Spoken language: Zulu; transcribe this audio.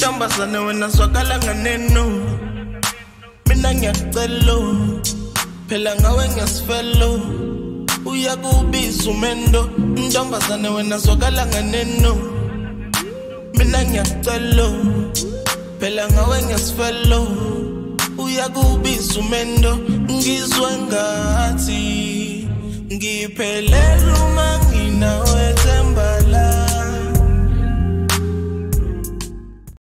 Tombazane wena zwakala nganeno mina ngiyacelo phela ngawe ngesifelo uyakubiza umendo ntombazane wena zwakala nganeno mina ngiyacelo phela ngawe ngesifelo uyakubiza umendo ngizwe ngathi ngiphele